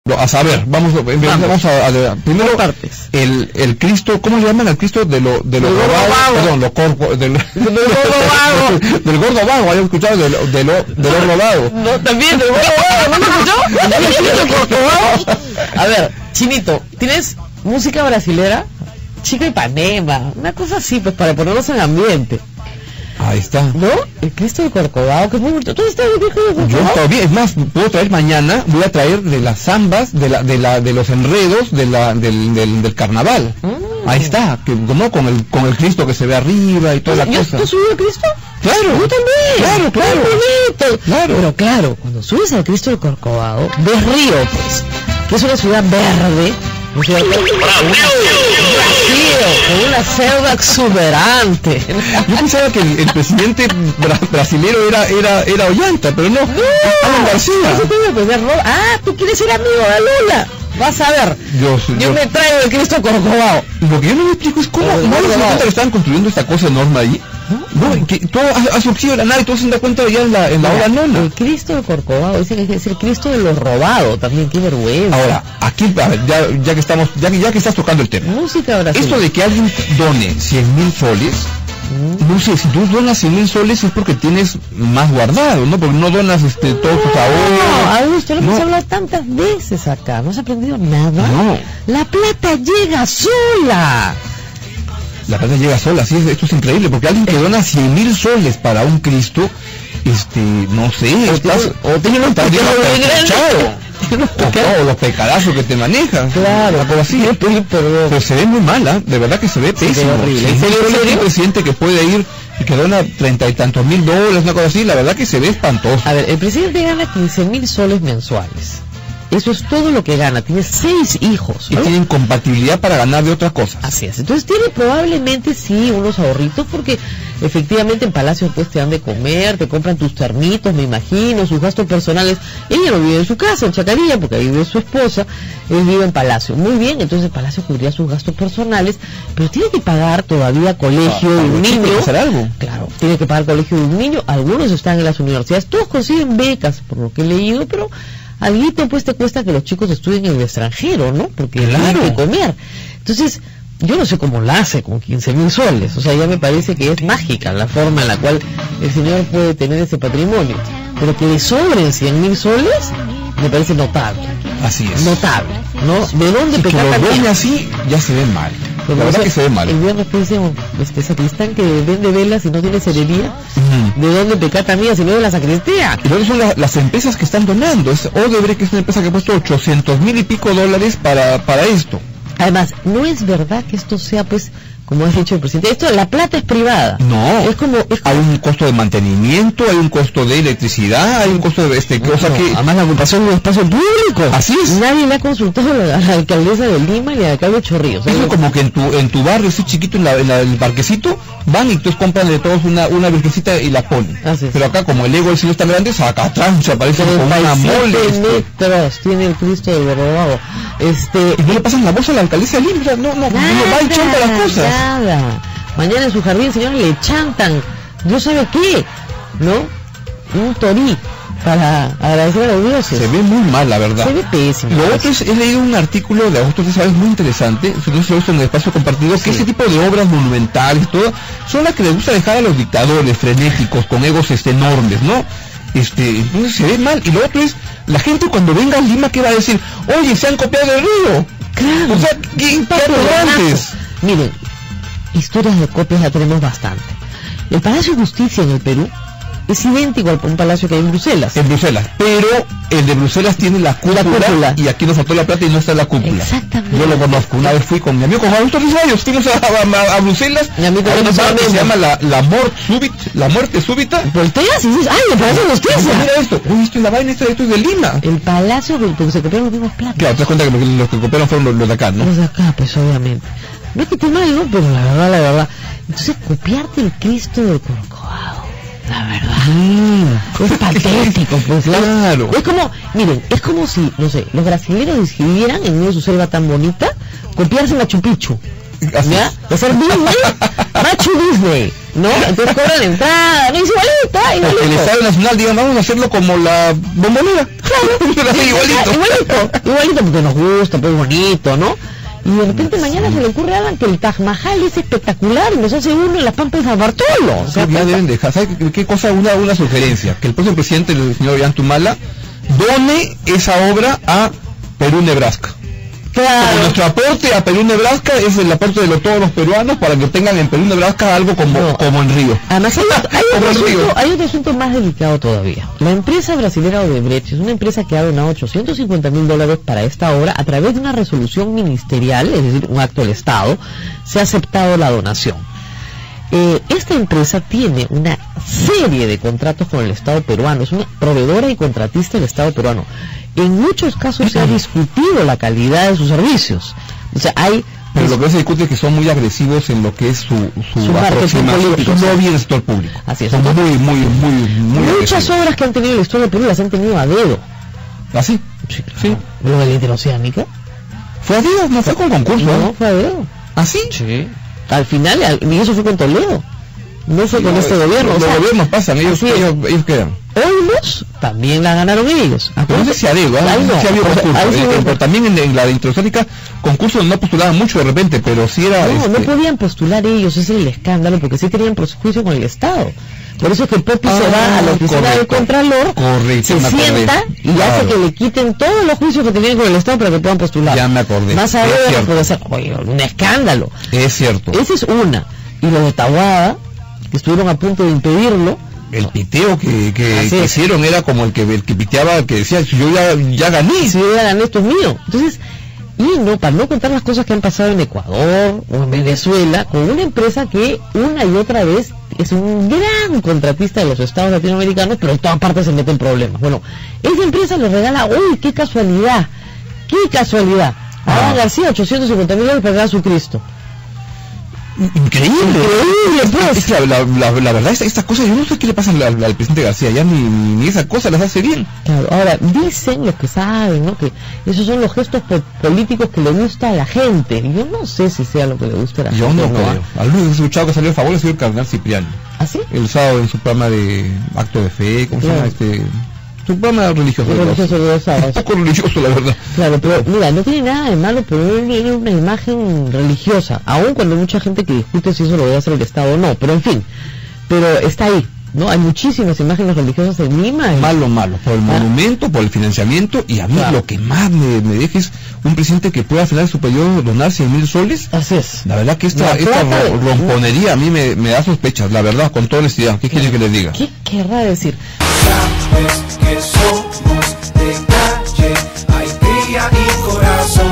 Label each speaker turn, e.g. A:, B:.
A: A saber, vamos a primero
B: partes.
A: El Cristo, ¿cómo le llaman al Cristo de lo
B: del
A: robado? Perdón, del gordo vago, había escuchado de lo robado.
B: No, también del gordo vago, ¿no lo escuchó? A ver, Chinito, ¿tienes música brasilera? Chico Ipanema, una cosa así, pues para ponernos en ambiente.
A: Ahí está.
B: ¿No? El Cristo de Corcovado, que es muy bonito. ¿Tú estás en el Cristo de Corcovado?
A: Yo todavía, es más, puedo traer mañana, voy a traer de las zambas, de los enredos del carnaval. Ahí está, que no con el Cristo que se ve arriba y toda la cosa.
B: ¿Tú subes al Cristo?
A: Claro.
B: Yo también.
A: Claro.
B: Bonito. Claro. Pero claro, cuando subes al Cristo de Corcovado, ves Río, pues, que es una ciudad verde. Con una selva exuberante.
A: Yo pensaba que el presidente brasilero era Ollanta, pero no. Alan García.
B: Tú quieres ser amigo de Lula. Vas a ver. Yo me traigo el Cristo Corcovado.
A: Lo que yo no me explico es cómo no se dan cuenta que están construyendo esta cosa enorme ahí. No, que todo ha surgido de la nada y todos se dan cuenta ya en la hora nona.
B: El Cristo de Corcovado dice que es el Cristo de los robados también, qué vergüenza.
A: Ahora, aquí, a ver, ya que estás tocando el tema.
B: Música brasileña.
A: Esto de que alguien done 100,000 soles, no sé, si tú donas 100,000 soles es porque tienes más guardado, ¿no? Porque no donas todos tus ahorros.
B: No, Augusto, lo hemos hablado tantas veces acá, ¿no has aprendido nada?
A: No.
B: La plata llega sola.
A: La plata llega sola, sí, esto es increíble, porque alguien que dona 100,000 soles para un Cristo, no sé,
B: o tiene un pecado muy grande,
A: o los pecadazos que te manejan,
B: claro,
A: algo así, pero se ve muy mal, de verdad que se ve pésimo. Un presidente que puede ir y que dona 30 y tantos mil dólares, una cosa así, la verdad que se ve espantoso.
B: A ver, el presidente gana 15,000 soles mensuales. Eso es todo lo que gana. Tiene 6 hijos,
A: ¿no? Y tienen compatibilidad para ganar de otras cosas.
B: Así es. Entonces tiene probablemente sí unos ahorritos, porque efectivamente en Palacio pues te dan de comer, te compran tus termitos, me imagino, sus gastos personales. Ella no vive en su casa, en Chacarilla, porque ahí vive su esposa. Él vive en Palacio. Muy bien, entonces Palacio cubría sus gastos personales, pero tiene que pagar todavía colegio de un niño.
A: ¿Tiene que hacer algo?
B: Claro, tiene que pagar colegio de un niño. Algunos están en las universidades, todos consiguen becas, por lo que he leído, pero alguito pues te cuesta que los chicos estudien en el extranjero, ¿no? Porque tienen que comer. Entonces, yo no sé cómo la hace con 15,000 soles. O sea, ya me parece que es mágica la forma en la cual el señor puede tener ese patrimonio. Pero que le sobren 100,000 soles, me parece notable.
A: Así es.
B: Notable, ¿no? ¿De dónde pecar también?
A: Que lo así, ya se ve mal. La verdad que se ve mal.
B: El viernes pensé, sacristán que vende velas y no tiene cerería. ¿De dónde pecar también si no de la sacristía?
A: Y luego son las empresas que están donando. Odebrecht, que es una empresa que ha puesto 800,000 y pico dólares para esto.
B: Además, no es verdad que esto sea, pues, como has dicho el presidente, la plata es privada.
A: No, es como hay un costo de mantenimiento, hay un costo de electricidad, hay un costo de cosa que...
B: Además la ocupación de un espacio público.
A: Así es.
B: Nadie le ha consultado a la alcaldesa de Lima ni al alcalde de Chorrillos.
A: Es como que en tu barrio, así chiquito, en el parquecito, van y entonces compran de todos una virgencita y la ponen. Pero acá, como el ego del cielo es tan grande, saca trancha, parece como una mole.
B: Tiene el Cristo del Corcovado.
A: Y no le pasan la voz a la alcaldesa de Lima, no va echando las cosas.
B: Nada. Mañana en su jardín, señores, le chantan, no sabe qué, ¿no? Un torí para agradecer a los dioses.
A: Se ve muy mal, la verdad.
B: Se ve pésimo.
A: Lo otro es, he leído un artículo de Augusto César muy interesante, en el espacio compartido, que ese tipo de obras monumentales, todo, son las que les gusta dejar a los dictadores frenéticos, con egos enormes, ¿no? Entonces se ve mal. Y lo otro es, la gente cuando venga a Lima, ¿qué va a decir? Oye, se han copiado del río.
B: Claro.
A: O sea, ¿qué antes?
B: Miren, historias de copias ya tenemos bastante. El Palacio de Justicia en el Perú es idéntico a un palacio que hay en Bruselas.
A: En Bruselas, pero el de Bruselas tiene la cúpula y aquí nos faltó la plata y no está la cúpula.
B: Exactamente.
A: Yo lo conozco, una vez fui con mi amigo, con Augusto Rizayos, fuimos a Bruselas,
B: y a mí también
A: se llama la muerte súbita.
B: Volteas y dices, ¡ay, el Palacio de Justicia!
A: Mira esto, esto es la vaina, esto es de Lima.
B: El palacio porque se copiaron los mismos platos.
A: Claro, te das cuenta que los que copiaron fueron los de acá, ¿no?
B: Los de acá, pues obviamente. No es que esté mal, ¿no? Pero la verdad. Entonces, copiarte el Cristo del Corcovado, la verdad, es patético, pues.
A: Claro.
B: Es como, miren, es como si, no sé, los brasileños decidieran, en medio de su selva tan bonita, copiarse Machu Picchu. ¿Ya? De ser Disney, Machu Disney. ¿no? Entonces cobran entrada, no es igualito.
A: El Estadio Nacional, digamos, vamos a hacerlo como la Bombonera. Claro,
B: igualito porque nos gusta, pues bonito, ¿no? Y de repente mañana se le ocurre a Alan que el Taj Mahal es espectacular y nos hace uno en las Pampas de San Bartolo. O sea,
A: ya deben dejar. ¿Sabes qué cosa? Una sugerencia, que el próximo presidente, el señor Ollantumala, done esa obra a Perú, Nebraska.
B: Claro.
A: Como nuestro aporte a Perú, Nebraska es el aporte de todos los peruanos para que tengan en Perú, Nebraska algo como en Río.
B: Además hay otro asunto más delicado todavía. La empresa brasilera Odebrecht es una empresa que ha donado $850,000 para esta obra a través de una resolución ministerial, es decir, un acto del Estado. Se ha aceptado la donación. Esta empresa tiene una serie de contratos con el Estado peruano, es una proveedora y contratista del Estado peruano. En muchos casos se ha discutido la calidad de sus servicios. O sea,
A: pero lo que se discute es que son muy agresivos en lo que es su aproximación, su lobby en el sector público.
B: Así es.
A: Son muy
B: muchas
A: agresivos.
B: obras que han tenido la historia de Perú las han tenido a dedo.
A: ¿Ah, sí?
B: Sí, claro. Sí. Lo de la interoceánica.
A: ¿Fue a dedo? ¿No fue con concurso?
B: No, fue a dedo.
A: ¿Ah, sí?
B: Sí. Al final, y eso fue con Toledo. No fue con este gobierno.
A: Los gobiernos pasan, ellos quedan.
B: Olmos también la ganaron ellos.
A: No sé si a dedo, sí había concurso. Pero también en la de interoceánica, concursos no postulaban mucho de repente, pero sí era...
B: No podían postular ellos, ese era el escándalo, porque sí tenían juicio con el Estado. Por eso es que el Popi se va a la oficina del Contralor, se sienta y hace que le quiten todos los juicios que tenían con el Estado para que puedan postular.
A: Ya me acordé.
B: Más a ver, puede ser un escándalo.
A: Es cierto.
B: Esa es una. Y los de Tahuada, que estuvieron a punto de impedirlo.
A: El piteo que hicieron era como el que piteaba, que decía, yo ya gané.
B: Si yo ya gané, esto es mío. Entonces, y no, para no contar las cosas que han pasado en Ecuador o en Venezuela, con una empresa que una y otra vez es un gran contratista de los estados latinoamericanos, pero en todas partes se meten problemas. Bueno, esa empresa le regala, uy, qué casualidad, a Alan García $850,000 para ganar su Cristo.
A: Increíble, pues. La verdad, esta cosa, yo no sé qué le pasa al presidente García, ya ni esa cosa las hace bien.
B: Claro, ahora, dicen los que saben, ¿no?, que esos son los gestos políticos que le gusta a la gente. Yo no sé si sea lo que le gusta a la gente.
A: Yo no creo. Al único que he escuchado que salió a favor es el cardenal Cipriano.
B: ¿Ah, sí?
A: El sábado en su programa de acto de fe, ¿cómo se llama su programa religioso? Un poco religioso, la verdad.
B: Claro, pero mira, no tiene nada de malo, pero él tiene una imagen religiosa, aun cuando hay mucha gente que discute si eso lo debe hacer el Estado o no, pero en fin, pero está ahí, ¿no? Hay muchísimas imágenes religiosas en Lima.
A: Malo, por el monumento, por el financiamiento, y a mí lo que más me deja es un presidente que pueda al final de su periodo donar 100,000 soles.
B: Así es.
A: La verdad que esta romponería a mí me da sospechas, la verdad, con toda honestidad. ¿Qué quiere que les diga?
B: ¿Qué querrá decir?
C: Sabes que somos de calle, alegría y corazón.